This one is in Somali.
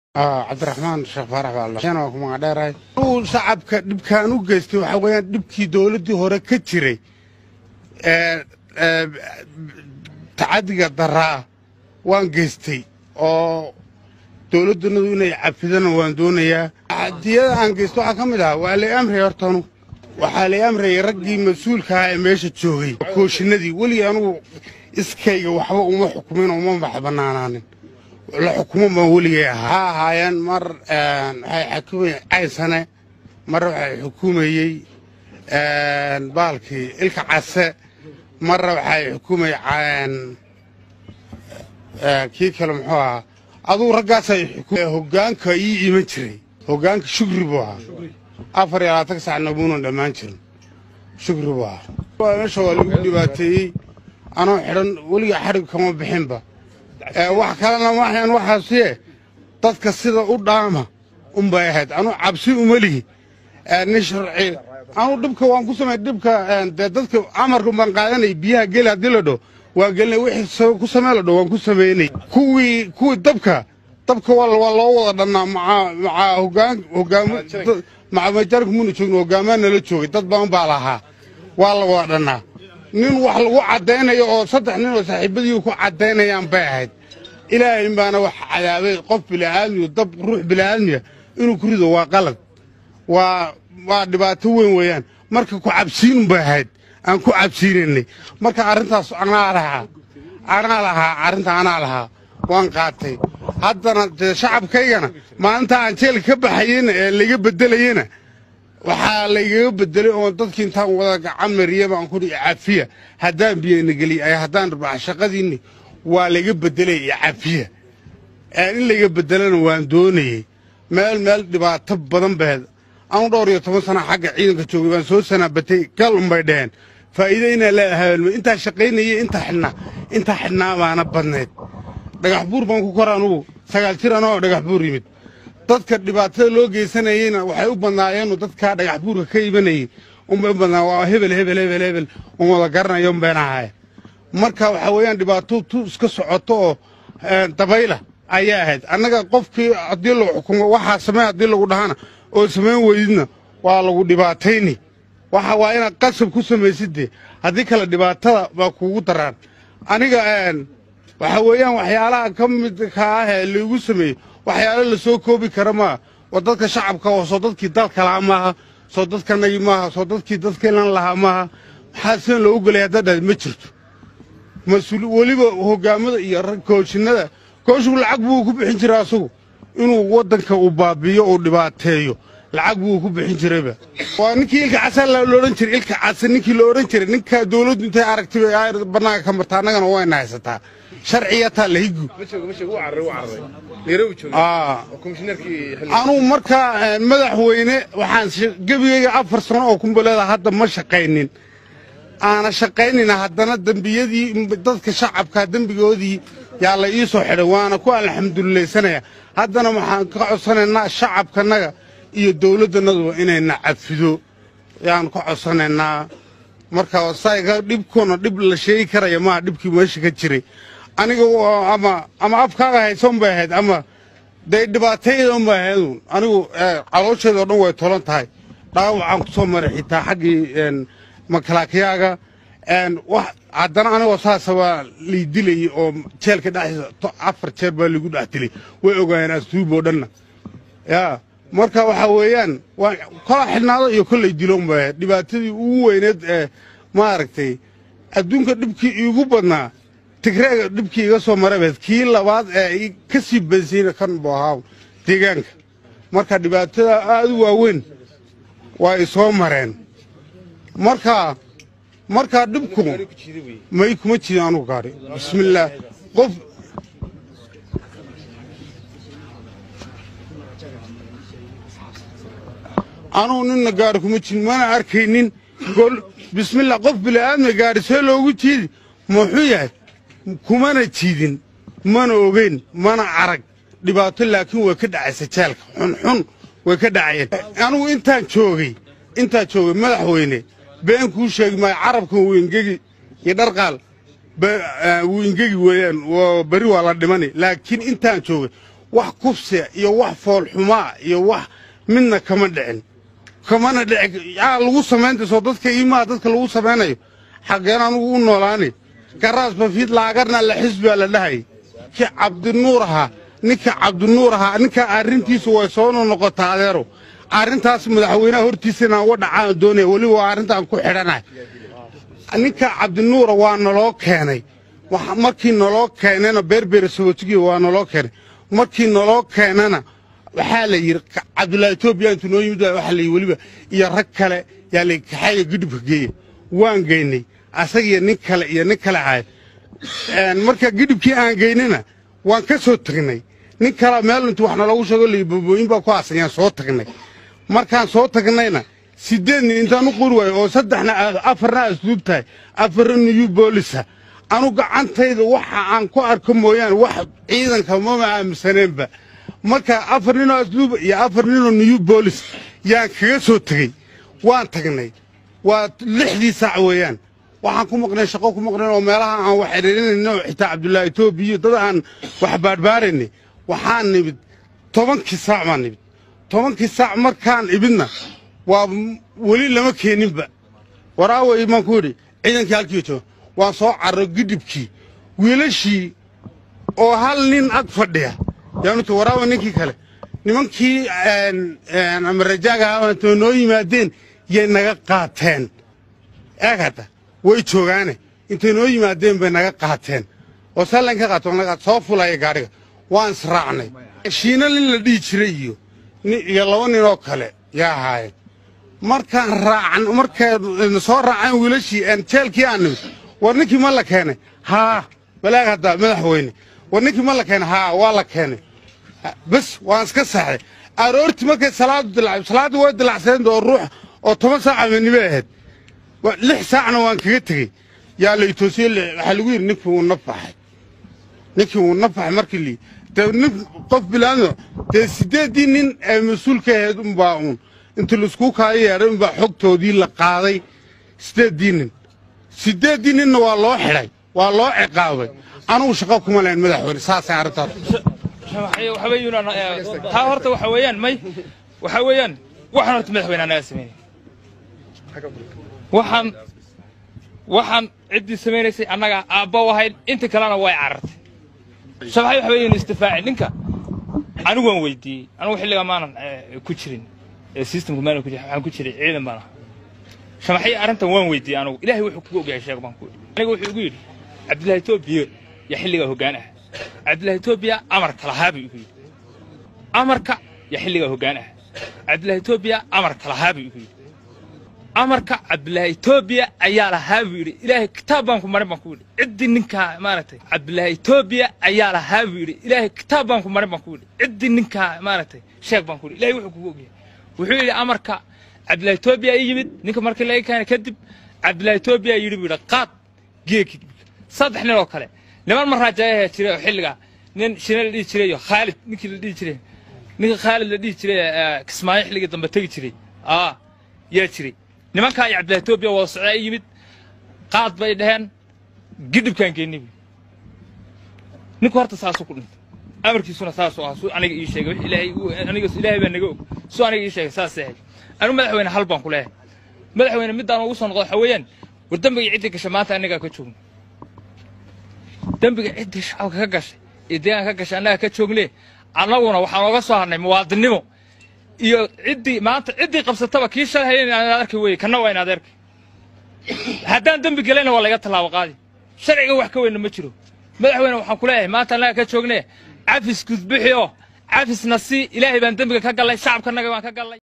عبد الرحمن الشيخ فرح والله أنا وكم عداراي هو شعب كانوا جيستي وحويان دبكي دولتي هورا كتيري تعدي الضراء وان جيستي أو دولتنا دون يعفدنا وان دونيا عديا عن جيستو حكم ده وعلى أمر يرتنو وحالي أمر يرجي مسؤول كهاي ماشي تشوي كوش الندي ولي أنا إسكاي وحوا وما حكمين وما بحبنا الحكومة مولية هايان مر حكومة أي سنة مرة حكومة بالكي الكعسة مرة حكومة عن كي كلام حوا أدو رجعت حكومة هجان كي يمشي هجان شجر بوها أفر يا تكسر نبون دمانشل شجر بوها ومشوا اللي باتي أنا حرن ولي حرب كمان بحنبه wax kalena waxaan waxaasiye dadka sida u dhaama bay ahayd anu cabsi uma lihi nin sharci anu dhibka waan ku sameeyay dhibka dadka amarku man qaadanay biyaha geel hadii la dho waa geelnay wixii ku sameeyay la dho waan ku sameeynay kuwi dabka waa loo wada dhanaa maca majarku muna joogno hogaamana la joogay dad baan baa lahaa waa la wada dhanaa nin wax lagu cadeynayo oo saddex nin oo saaxiibadii ku cadeynayaan bay ahayd ilaahay baana wax cadaabay qof bilaaadmi dab ruux bilaaadmi inuu ku rido waa qalad waa dhibaato weyn weeyaan marka ku cabsiin bay ahayd aan ku cabsiinay marka arintaas anaa lahaa waan qaatay haddana shacabkaygana maalinta aan jeel ka baxayna ee laga bedelayna waxaa laygaga bedelay oo dadkii intaan wada gacan mariyay baan ku caafiya haddaan biyayna geliyay haddaan raax shaqadiini waa laga bedelay caafiya in laga bedelana waan doonayay meel dhibaato badan baad aan dhowr iyo 10 sano xagga ciidanka joogay baan soo sanaabatay gal umbay dheen faa'iideyna leeyahay inta shaqeynayay inta xidna baana badneed dhagax buur baan ku koraan uu 9 jir anoo dhagax buur yimid dadka dhibaatada loo geysanayeen waxay u badnaayeen dadka dhagax buurka ka iibanayay bay badnaa waa hebel wada garanayo beenahay marka waxa weeyaan dhibaato iska socoto oo dabayla ayaa ahayd annaga qofkii hadii loo xukumo waxa sameey hadii lagu dhahana oo sameyn weydina waa lagu dhibaatayni waxa waa inaad qasab ku sameeysid hadii kala dhibaatada baa kugu daraan aniga waxa weeyaan waxyaalaha ka mid ka ah lagu sameeyay waxyaalo la soo koobi kara ma wadadka shacabka oo soo dadkii dalka la maaha soo dadka nagi maaha soo dadkii dadkeelan laha maaha xasan loo galay dad ma jirto mas'uul waliba hogaamada iyo rag kooshinada kooshu lacag buu ku bixin jiray asagu inuu wadanka u baabiyo oo dhibaateeyo lacag buu ku bixin jirayba waa ninkii ilka casal la oran jiray ilka casal ninkii la oran jiray ninka dawladdu intay aragtay ay banaanka ka martaa anagana way nahaysataa sharciyada la higu anu marka madaxweyne waxaan gabiyay 4 sano oo kumbalada hadda ma shaqeynin ana shaqeynina haddana dambiyadii dadka shacabka dambigoodii yaa la ii soo xidhay waana ku alxamdulillaahsanaya haddana waxaan ka codsanaynaa shacabkanaga iyo dawladdanadu inay cafido yaan ka codsanaynaa marka sayga dhibkoona dhib la sheegi karayo ma dhibkii meesha ka jiray aniga ama afkaaga haysan bay ahayd ama dhibaataydan bay ahayd anigu caloosheeda dhan way tolan tahay dhaawacaan ku soo maray xitaa xaqii makalaakiyaga wax haddana aniga saasaba liidilay oo jeelka dhaxaysa 4 jeer baa lagu dhaxtilay way ogaayeen asduub oo dhanna marka waxa weeyaan waa kala xilnaado iyo kulay diloon baa dhibaatadii ugu weyneed ma aragtay adduunka dhibkii igu badnaa tigreega dhibkii iga soo maray kii labaad ka sii bansiina kan boohaw deegaanka marka dhibaatada aad u waaweyn way soo mareen marka dhibku may kuma jiidaan u gaari bismillaah qof anu ninna gaari kuma jiin mana arkaynin gol bismillaah qof bilaaadna gaari see loogu jiidi muxuu yahay kumana jiidin mana ogeyn mana arag dhibaato laakiin way ka dhacaysa jeelka xun way ka dhacayeen anu intaan joogay madaxweyne been ku sheegmay carabkan weengegi iyo dharqaal weengegi weeyaan bari waa la dhimani laakiin intaan joogay wax kufsi iyo wax fool xumaa iyo wax midna kama dhicin kamana dhic yaa lagu sameeyay soo dadka iimaa dadka lagu sameeyo xaqeen anigu u noolaanay garaas bafiid laagarna la xisbi la dhahay ki Cabdinuur aha ninka arrintiisu way soo noqotay adeero arrintaas madaxweynaha hortiisana uga dhacaan doonay wali waa arrintan ku xidhanay ninka Cabdinuur waa naloo keenay waxa markii naloo keenana beerbeer sababtigi waa naloo keenay markii naloo keenana waxa la yiri Cabdullaahi Itoobiya intuu noo yimid waxa la waliba iyo rag kale yaa la kaxay gudubka geeyay waan geynay asaga nin kale ahay marka gudubkii aan geynina waan ka soo tagnay nin kala meel intuu wax nalagu sheego liibooyin baa ku aasayaan soo tagnay markaan soo tagnayna 8 nin intaan u qurway oo 3 afarna asduubtay afarna yu boolisa anu gacantayda waxa aan ku arko mooyaan wax ciidanka ma aaminsaneenba marka afar nin asduub iyo afar nin yu boolis yaan kaga soo tagay waan tagnay waa 6 saac weeyaan waxaan ku maqnay shaqo ku maqnay oo meelaha aan wax xiriirinayno xitaa Cabdullaahi Itoobiya dad aan wax baadbaarinay waxaan nimid 10 saac ma nimid 10 saac markaan ibidna waa wali lama keeninba waraaway ma ku yiri ciidankii halkiiso waan soo carro gidibkii wiilashii oo hal nin ag fadhiya yaanu waraaway ninkii kale nimankii amarajaaga aan noo yimaadeen yay naga qaateen eegada way joogaane intay noo yimaadeen bay naga qaateen oo salanka qaato naga soo fulay gaariga waan israacnay shiina lin la dhigi jiray iyo laba nin oo kale yaa haay markaan raacan markaan soo raacan wiilashii aan jeelkii aan war ninkii ma la keenay haa balaagada madaxweyne war ninkii ma la keenay haa waa la keenay bas waan iska saxay aroorti markay salaadu way dilacsan oo ruux oo 10 saac midnimo ahayd 6 saacna waan kaga tagay yaa la itoosiyay waxa lagu yiri ninkii uu nafax markii li nin qof bilaano 8 nin ee mas'uulka ahayd baa inta la isku kaayeeray baa xogtoodii la qaaday 8 nin waa loo xiray waa loo ciqaabay anigu shaqo kuma leen madaxweyne saasay arrintaas waxa weeyaan taa horta waxa weeyaan waxaan horta madaxweyne anaga sameeyay waxaan cidii sameeysay anaga aabba wahayd inta kalena way carartay shabaxay waxa weeyaan istifaaci ninka anigu waan weydiiyay anigu xilliga maanan ku jirin systemku maanan ku jirin waxaan ku jiray ciidan baan shabaxay arrintan waan weydiiyay anigu ilaahay wuxuu ku ogaayay sheeg baan ku anigu wuxuu ugu yiri Cabdullaahi Itoobiya ya xilliga hoggaan ah Cabdullaahi Itoobiya amar kala haabi ugu yiri amarka ya xilliga hoggaan ah Cabdullaahi Itoobiya amar kala haabi ugu yiri amarka Cabdullaahi Itoobiya ayaa la haabi yiri ilaahay kitaab baan ku marin baan ku yiri cid ninka maaragtay Cabdullaahi Itoobiya ayaa la haabi yiri ilaahay kitaab baan ku marin baan ku yiri cid ninka maaragtay sheeg baan ku yiri ilaahay wuxuu ku ogaayay wuxuu yiri amarka Cabdullaahi Itoobiya yimid ninka markii la keenay kadib Cabdullaahi Itoobiya yiri qaad geeki 3 nin oo kale niman maraajaaya jiray xilliga nin shina la dhigi jiray Khalid ninkii la dhigi jiray ninka Khalid la dhigi jiray Kismaayo xilliga dambe tagi jiray yaa jiray nimanka ay Cabdullaahi Itoobiya waa socday yimid qaad bay dhaheen gidibkan keenay ninku horta saasoo ku dhintay amarkiisuna saasoo ah soo aniga ii sheegay ilaahay baa naga og soo aniga ii sheegay saasay anu madaxweyne hal baan ku leeyahay madaxweyne midaan ugu soo noqdo waxa weeyaan war dambiga cidii gashay maanta aniga ka joogno dambiga cidii shacabka ka gashay deegaan ka gashay anaga ka joognay annaguna waxaan uga soo harnay muwaadinimo iyo cidii qabsataba kii shalay inaan arkay way kana waa inaad arkay haddaan dambi galayna waa laga talaabo qaadi sharciga wax ka weyn ma jiro madaxweyne waxaan ku leeyahay maanta anaga ka joognay cafis gudbixiyo cafis nasi ilaahay baan dambiga ka galay shacabkanaga waan ka galay